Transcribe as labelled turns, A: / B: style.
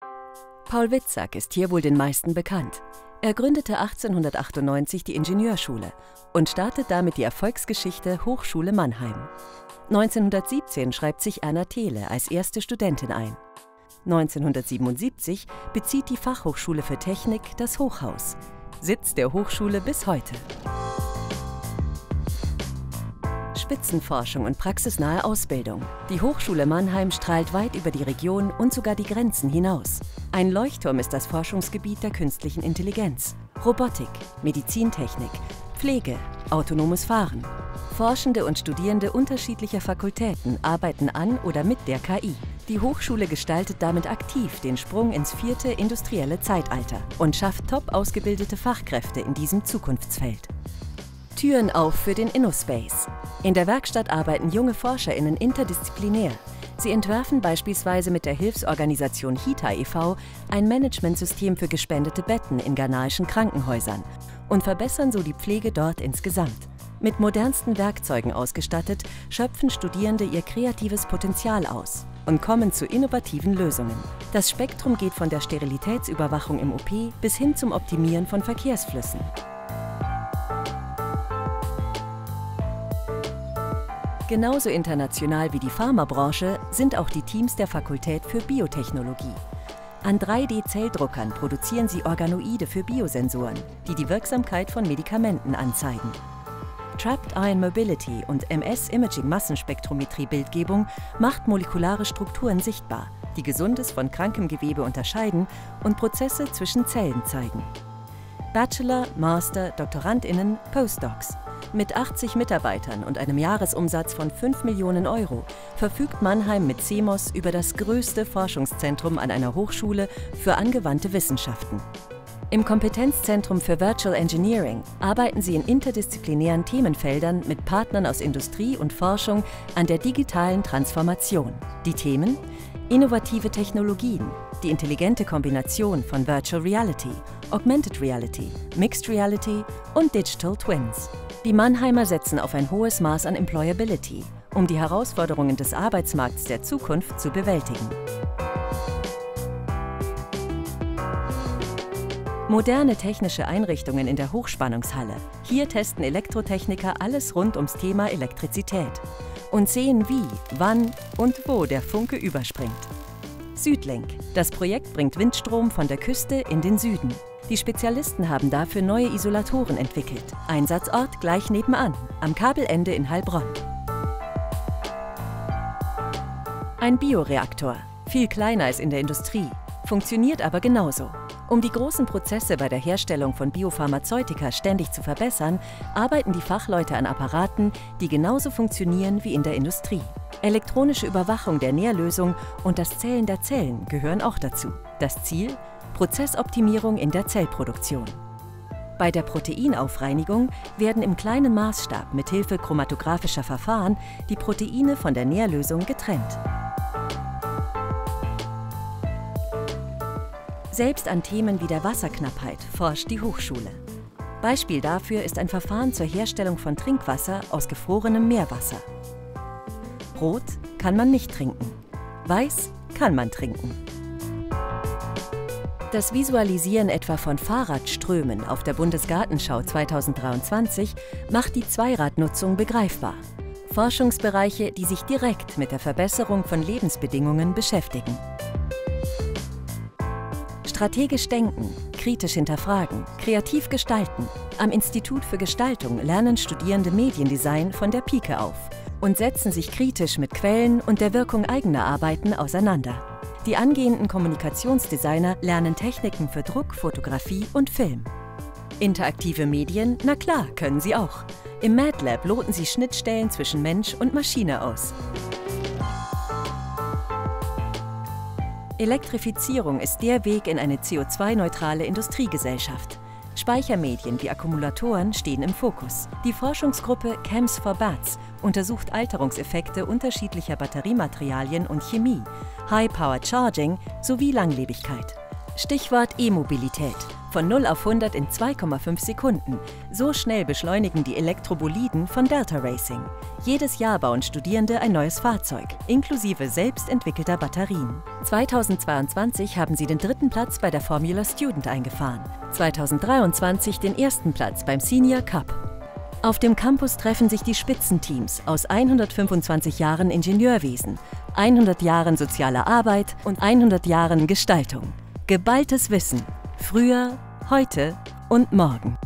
A: Paul Witzak ist hier wohl den meisten bekannt. Er gründete 1898 die Ingenieurschule und startet damit die Erfolgsgeschichte Hochschule Mannheim. 1917 schreibt sich Erna Thiele als erste Studentin ein. 1977 bezieht die Fachhochschule für Technik das Hochhaus, Sitz der Hochschule bis heute. Spitzenforschung und praxisnahe Ausbildung. Die Hochschule Mannheim strahlt weit über die Region und sogar die Grenzen hinaus. Ein Leuchtturm ist das Forschungsgebiet der künstlichen Intelligenz, Robotik, Medizintechnik, Pflege, autonomes Fahren. Forschende und Studierende unterschiedlicher Fakultäten arbeiten an oder mit der KI. Die Hochschule gestaltet damit aktiv den Sprung ins 4. industrielle Zeitalter und schafft top ausgebildete Fachkräfte in diesem Zukunftsfeld. Türen auf für den InnoSpace. In der Werkstatt arbeiten junge ForscherInnen interdisziplinär. Sie entwerfen beispielsweise mit der Hilfsorganisation HITA e.V. ein Managementsystem für gespendete Betten in ghanaischen Krankenhäusern und verbessern so die Pflege dort insgesamt. Mit modernsten Werkzeugen ausgestattet, schöpfen Studierende ihr kreatives Potenzial aus und kommen zu innovativen Lösungen. Das Spektrum geht von der Sterilitätsüberwachung im OP bis hin zum Optimieren von Verkehrsflüssen. Genauso international wie die Pharmabranche sind auch die Teams der Fakultät für Biotechnologie. An 3D-Zelldruckern produzieren sie Organoide für Biosensoren, die die Wirksamkeit von Medikamenten anzeigen. Trapped Ion Mobility und MS-Imaging-Massenspektrometrie-Bildgebung macht molekulare Strukturen sichtbar, die Gesundes von krankem Gewebe unterscheiden und Prozesse zwischen Zellen zeigen. Bachelor, Master, DoktorandInnen, Postdocs. Mit 80 Mitarbeitern und einem Jahresumsatz von 5 Millionen Euro verfügt Mannheim mit CMOS über das größte Forschungszentrum an einer Hochschule für angewandte Wissenschaften. Im Kompetenzzentrum für Virtual Engineering arbeiten sie in interdisziplinären Themenfeldern mit Partnern aus Industrie und Forschung an der digitalen Transformation. Die Themen: innovative Technologien, die intelligente Kombination von Virtual Reality, Augmented Reality, Mixed Reality und Digital Twins. Die Mannheimer setzen auf ein hohes Maß an Employability, um die Herausforderungen des Arbeitsmarkts der Zukunft zu bewältigen. Moderne technische Einrichtungen in der Hochspannungshalle. Hier testen Elektrotechniker alles rund ums Thema Elektrizität und sehen, wie, wann und wo der Funke überspringt. Südlink. Das Projekt bringt Windstrom von der Küste in den Süden. Die Spezialisten haben dafür neue Isolatoren entwickelt. Einsatzort gleich nebenan, am Kabelende in Heilbronn. Ein Bioreaktor, viel kleiner als in der Industrie, funktioniert aber genauso. Um die großen Prozesse bei der Herstellung von Biopharmazeutika ständig zu verbessern, arbeiten die Fachleute an Apparaten, die genauso funktionieren wie in der Industrie. Elektronische Überwachung der Nährlösung und das Zählen der Zellen gehören auch dazu. Das Ziel: Prozessoptimierung in der Zellproduktion. Bei der Proteinaufreinigung werden im kleinen Maßstab mit Hilfe chromatographischer Verfahren die Proteine von der Nährlösung getrennt. Selbst an Themen wie der Wasserknappheit forscht die Hochschule. Beispiel dafür ist ein Verfahren zur Herstellung von Trinkwasser aus gefrorenem Meerwasser. Rot kann man nicht trinken, weiß kann man trinken. Das Visualisieren etwa von Fahrradströmen auf der Bundesgartenschau 2023 macht die Zweiradnutzung begreifbar. Forschungsbereiche, die sich direkt mit der Verbesserung von Lebensbedingungen beschäftigen. Strategisch denken, kritisch hinterfragen, kreativ gestalten. Am Institut für Gestaltung lernen Studierende Mediendesign von der Pike auf und setzen sich kritisch mit Quellen und der Wirkung eigener Arbeiten auseinander. Die angehenden Kommunikationsdesigner lernen Techniken für Druck, Fotografie und Film. Interaktive Medien, na klar, können sie auch. Im MATLAB loten sie Schnittstellen zwischen Mensch und Maschine aus. Elektrifizierung ist der Weg in eine CO2-neutrale Industriegesellschaft. Speichermedien wie Akkumulatoren stehen im Fokus. Die Forschungsgruppe Chems for Bats untersucht Alterungseffekte unterschiedlicher Batteriematerialien und Chemie, High-Power Charging sowie Langlebigkeit. Stichwort E-Mobilität. Von 0 auf 100 in 2,5 Sekunden. So schnell beschleunigen die Elektroboliden von Delta Racing. Jedes Jahr bauen Studierende ein neues Fahrzeug, inklusive selbst entwickelter Batterien. 2022 haben sie den 3. Platz bei der Formula Student eingefahren. 2023 den 1. Platz beim Senior Cup. Auf dem Campus treffen sich die Spitzenteams aus 125 Jahren Ingenieurwesen, 100 Jahren sozialer Arbeit und 100 Jahren Gestaltung. Geballtes Wissen. Früher, heute und morgen.